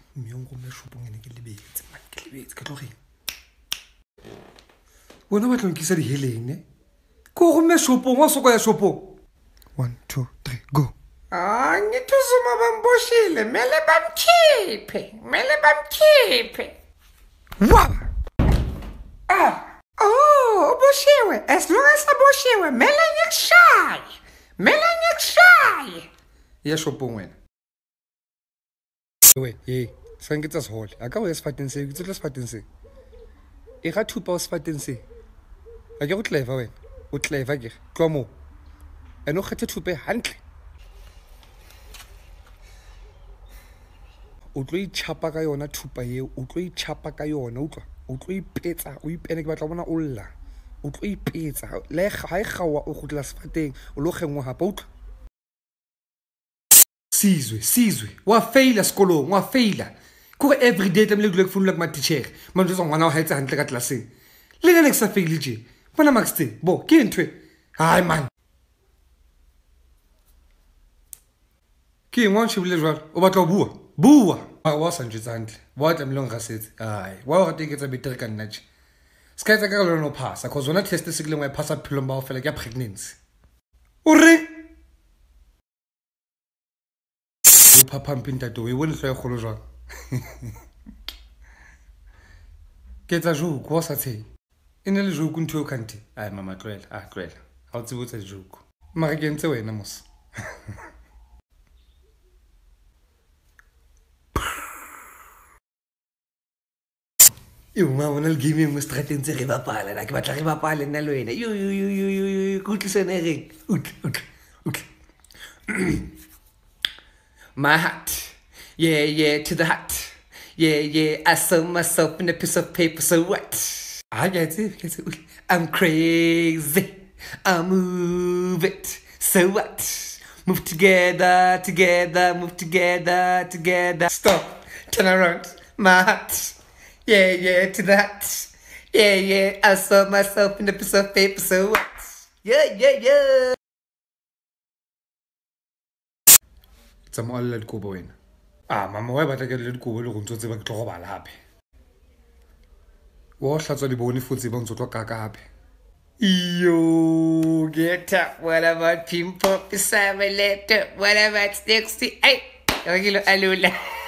Miongo me shopong ene ke lebetse ka tlogeng. Wena ba tlonkisa di heleng ne? Ko go me shopong wa soko ya shopong. 1 2 3 go. Ngithuzuma bamboshile, mele bamkhiphe. Waba. Oh, uboshiwe, as long as aboshiwe, mele ngikushaye. Ya shopong wena. We, hey, sangitsa sehole. Aka o ya sefateng se, ke tsela sefateng se. E ga thupa o sefateng se. A ke go tleva wena. O tleva ke tloa mo. Ene o kgethe thupe hantle. O tlo itšhapa ka yona thupa eo, o tlo itšhapa ka yona, utlwa. O tlo ipetsa, o ipene ke batla bona o lla. O tlo ipetsa, le ha e gawa o gotla sefateng, o lo gengwa hapa utlwa. Sizwe, wa faila sekolong, wa faila. Kore everyday tlamehile dule ke founela ke matitjhere. Manje tswa ngwana o haetse hantle ka tlelaseng. Le nne ke sa faile je. Bona Max tse, bo, ke ntwe. Hai man. Ke ngwa tshebile jwalo, o batla o bua. Bua. Wa sa njetsa hantle. Wa tlamehile ng gasetse. Hai, wa go teketsa betere ka nna tje. Ska etsa ka lona o phasa, cause ona test se ke lengwe e phasa philong ba o fela ke pregnancy. O re o phaphampi ntate we bone hloya kgolo jwang. Ke tsa joke wa sa tshe. Ene le joke ntho o kante. Ai mama tloela, tloela. Ha o tsebotsa joke. Mara ke ntse wena mos. Yo mama nna le game mo strateng tse re bapala la ke batla re bapale nna le wena. Yo go tlisana reng. Okay. My hat. Yeah, to the hat. Yeah, I saw myself in a piece of paper, so what? I get it. I'm crazy. I move it. So what? Move together. Move together. Stop. Turn around. My hat. Yeah, to the hat. Yeah, I saw myself in a piece of paper, so what? Yeah. Tsamo alla le kobo wena. Mama wa batla ke le dikobo le go ntse ba ke tlo go bala hape. Wa hlatswa di bone fotse ba ntse tlo kaka hape. Yo, get up. What about pimp up? What about sexy? Ay, alula.